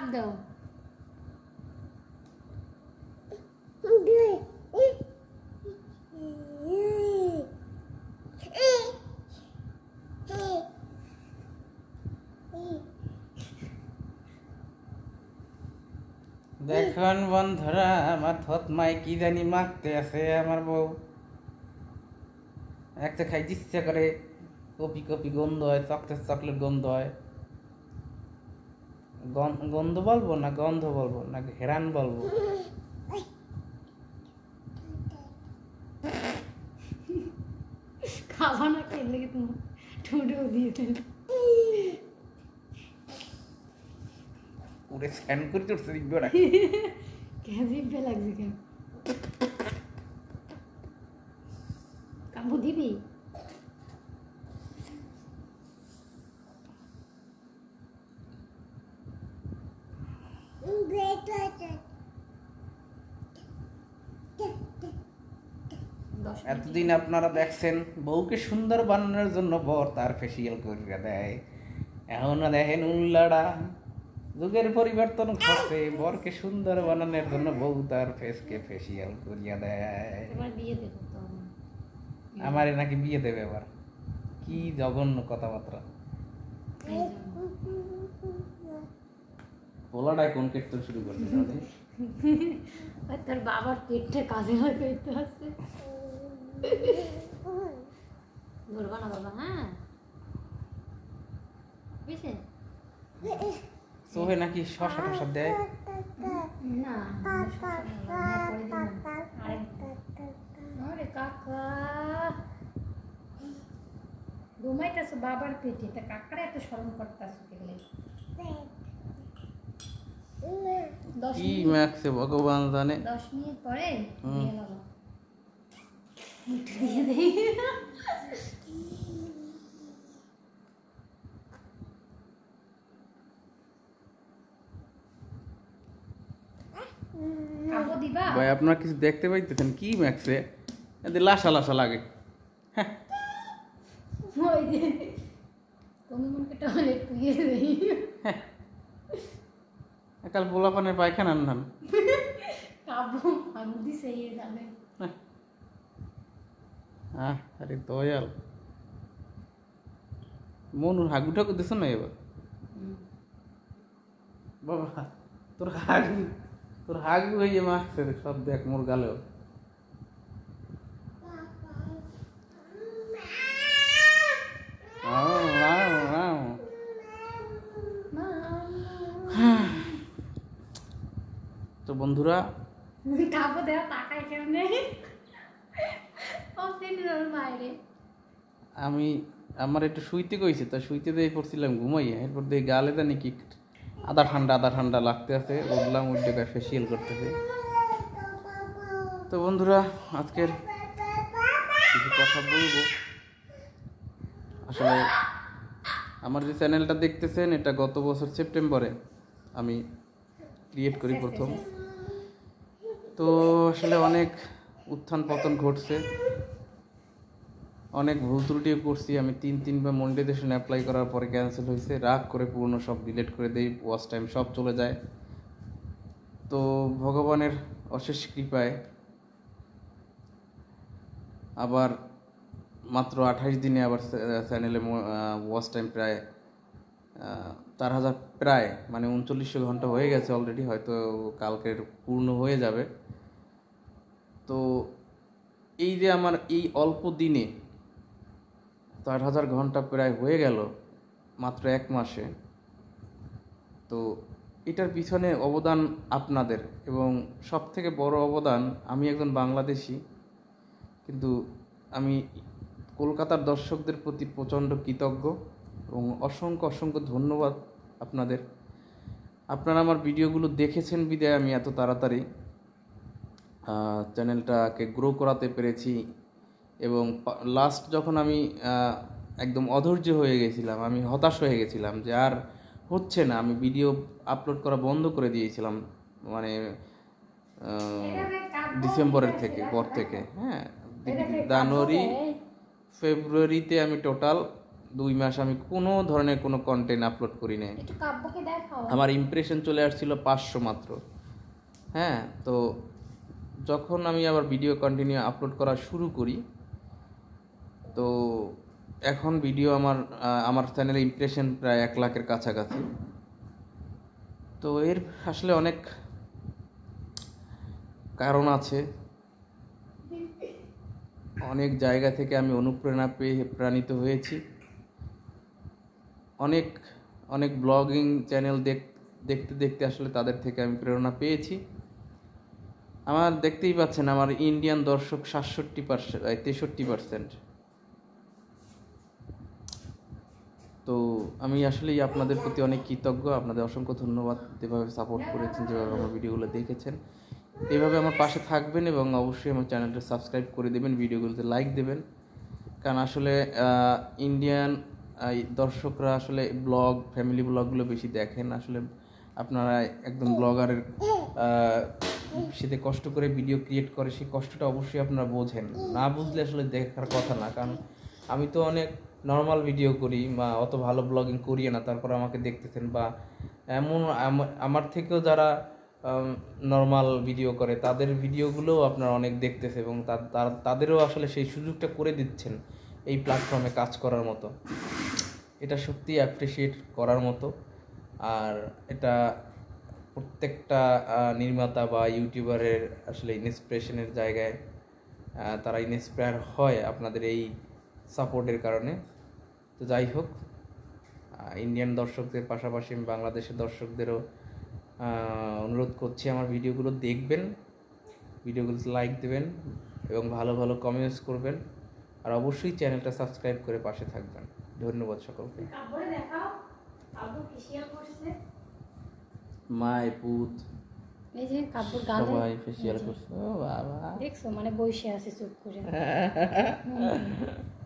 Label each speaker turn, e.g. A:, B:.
A: হাত দাও।
B: দেখুন বন্ধুরা, আমার থতমায় কি জানি মাখতে আছে আমার বউ। একটা খাইতে ইচ্ছে করে, কপি কপি গন্ধ হয়, চকলেট চকলেট গন্ধ হয়। গন্ধ বলবো না গন্ধ বলবো না ঘেরান বলবো?
A: খাবা না খেলে কি তোমার ঠুঁটেও দিয়ে দিল।
B: পুরো স্ক্যান করে চড়ছে দিব্য না।
A: কেন জিভে লাগছে কেন? কাবু দিবি?
B: এতদিন আপনারা দেখছেন বউকে সুন্দর বানানোর জন্য বর তার ফেসিয়াল করে দেয়। এখন দেখেন উল্লাড়া, যুগের পরিবর্তন ঘটছে, বরকে সুন্দর বানানোর জন্য বউ তার ফেসকে ফেসিয়াল করিয়া দেয়। আমারে নাকি বিয়ে দেবে আবার? কি জঘন্য কথাবার্তা। পোলাটাই কোন কীর্তন শুরু করছে?
A: তোর বাবার পেটটা কাজে লাগাইতে আছে। ধরবা না বাবা, হ্যাঁ বুঝছে?
B: সোহে নাকি শশা টশা দেয়
A: না? আরে কাকা ঘুমাইতেছে বাবার পেটে, তা কাকারা এত শরম করতেছে গেলে
B: কি মাখছে ভগবান জানে।
A: 10 মিনিট পরে দিয়ে নেবো, দিয়ে দেই।
B: ভাই আপনারা কিছু দেখতে পাইতেছেন? কি মাখছে? এদের লাসা লাসা লাগে। কাল পোলাপানের পায়খানা আনলাম। আরে দয়াল, মনুর হাগু ঠাকু দিছ না এবার? বাবা তোর হাগু হয়ে মাখছে সব, দেখ মোর গালেও। তো বন্ধুরা, আমি আমার একটু শুইতে কইছে, তা শুইতে দিয়ে পড়ছিলাম ঘুমাইয়া, এরপর দিয়ে গালে জানি কি আধা ঠান্ডা লাগতে আছে, উঠলাম উঠে ফেসিয়াল করতেছে। তো বন্ধুরা, আজকের কিছু কথা বলবো। আসলে আমার যে চ্যানেলটা দেখতেছেন, এটা গত বছর সেপ্টেম্বরে আমি ক্রিয়েট করি প্রথম। তো আসলে অনেক উত্থান পতন ঘটছে, অনেক ভুল ত্রুটিও করছি। আমি 3বার মনিটাইজেশন অ্যাপ্লাই করার পরে ক্যান্সেল হয়েছে, রাগ করে পুরনো সব ডিলিট করে দেই, ওয়াচ টাইম সব চলে যায়। তো ভগবানের অশেষ কৃপায় আবার মাত্র 28 দিনে আবার চ্যানেলে ওয়াচ টাইম প্রায় 4000, প্রায় মানে 3900 ঘন্টা হয়ে গেছে অলরেডি, হয়তো কালকের পূর্ণ হয়ে যাবে। তো এই যে আমার এই অল্প দিনে 4000 ঘন্টা প্রায় হয়ে গেল মাত্র 1 মাসে। তো এটার পিছনে অবদান আপনাদের, এবং সব থেকে বড় অবদান, আমি একজন বাংলাদেশি, কিন্তু আমি কলকাতার দর্শকদের প্রতি প্রচণ্ড কৃতজ্ঞ এবং অসংখ্য ধন্যবাদ আপনাদের। আপনারা আমার ভিডিওগুলো দেখেছেন বিদায় আমি এত তাড়াতাড়ি চ্যানেলটাকে গ্রো করাতে পেরেছি। এবং লাস্ট যখন আমি একদম অধৈর্য হয়ে গেছিলাম, আমি হতাশ হয়ে গেছিলাম যে আর হচ্ছে না, আমি ভিডিও আপলোড করা বন্ধ করে দিয়েছিলাম, মানে ডিসেম্বরের পর থেকে, হ্যাঁ, জানুয়ারি ফেব্রুয়ারিতে আমি টোটাল 2 মাস আমি কোনো ধরনের কোনো কন্টেন্ট আপলোড করি নাই।
A: একটু কাব্যকে দেখাও।
B: আমার ইমপ্রেশন চলে আসছিল 500 মাত্র। হ্যাঁ, তো যখন আমি আবার ভিডিও কন্টিনিউ আপলোড করা শুরু করি, তো এখন ভিডিও আমার চ্যানেলে ইমপ্রেশন প্রায় 1 লাখের কাছাকাছি। তো এর আসলে অনেক কারণ আছে, অনেক জায়গা থেকে আমি অনুপ্রেরণা পেয়ে প্রাণিত হয়েছি। অনেক অনেক ব্লগিং চ্যানেল দেখতে দেখতে আসলে তাদের থেকে আমি প্রেরণা পেয়েছি। আমার দেখতেই পাচ্ছেন আমার ইন্ডিয়ান দর্শক 63%। তো আমি আসলেই আপনাদের প্রতি অনেক কৃতজ্ঞ, আপনাদের অসংখ্য ধন্যবাদ যেভাবে সাপোর্ট করেছেন, যেভাবে আমার ভিডিওগুলো দেখেছেন। এইভাবে আমার পাশে থাকবেন এবং অবশ্যই আমার চ্যানেলটা সাবস্ক্রাইব করে দেবেন, ভিডিওগুলোতে লাইক দেবেন। কারণ আসলে ইন্ডিয়ান দর্শকরা আসলে ব্লগ, ফ্যামিলি ব্লগগুলো বেশি দেখেন। আসলে আপনারা একদম ব্লগারের সেটা কষ্ট করে ভিডিও ক্রিয়েট করে, সেই কষ্টটা অবশ্যই আপনারা বোঝেন। না বুঝলে আসলে দেখার কথা না। কারণ আমি তো অনেক নর্মাল ভিডিও করি বা অত ভালো ব্লগিং করি না, তারপর আমাকে দেখতেছেন। বা এমন আমার থেকেও যারা নর্মাল ভিডিও করে তাদের ভিডিওগুলোও আপনারা অনেক দেখতেছে এবং তাদেরও আসলে সেই সুযোগটা করে দিচ্ছেন এই প্ল্যাটফর্মে কাজ করার মতো। এটা সত্যি অ্যাপ্রিসিয়েট করার মতো। আর এটা প্রত্যেকটা নির্মাতা বা ইউটিউবারের আসলে ইন্সপিরেশনের জায়গায় তারা ইন্সপায়ার হয় আপনাদের এই সাপোর্টের কারণে। তো যাই হোক, ইন্ডিয়ান দর্শকদের পাশাপাশি আমি বাংলাদেশের দর্শকদেরও অনুরোধ করছি আমার ভিডিওগুলো দেখবেন, ভিডিওগুলোতে লাইক দেবেন এবং ভালো ভালো কমেন্টস করবেন। আর অবশ্যই চ্যানেলটা সাবস্ক্রাইব করে পাশে থাকবেন। ধন্যবাদ সকলকে। মাই পুত
A: এই যে কাব্যর গালে
B: সবাই ফেসিয়াল করছে। ও বাবা,
A: দেখছো মানে বসে আছে চুপ করে।